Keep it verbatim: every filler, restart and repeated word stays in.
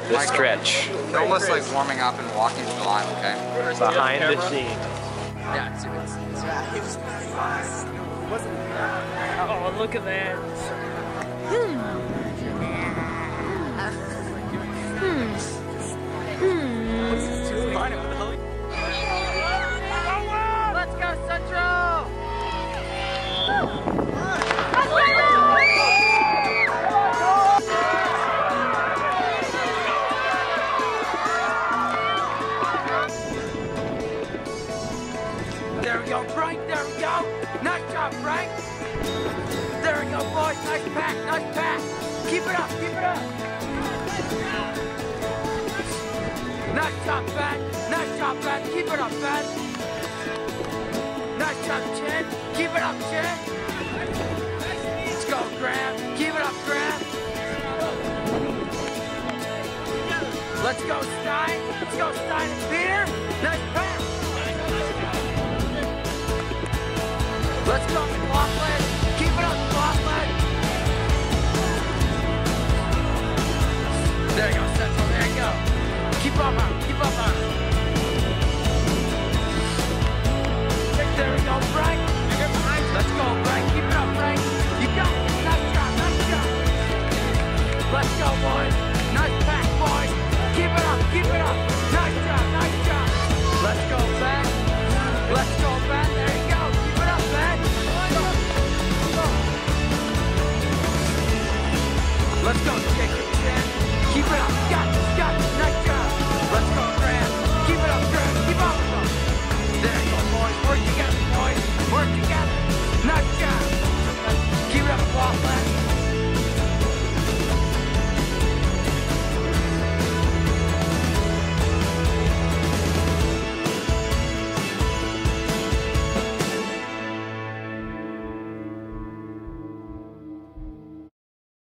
the stretch. You're almost like warming up and walking to the line, okay? Behind the scenes. Yeah, it's, it's, it's, Oh, look at that. Hmm. Hmm. Hmm. What's this doing? Let's go, Central! There we go, Frank, there we go. Nice job, Frank. There we go, boys. Nice pack, nice pack. Keep it up, keep it up. Nice job, Ben. Nice job, Ben. Keep it up, Ben. Nice job, Chin. Keep it up, Chin. Let's go, Graham. Keep it up, Graham. Let's go, Stein. Let's go, Stein and Peter. Nice pass.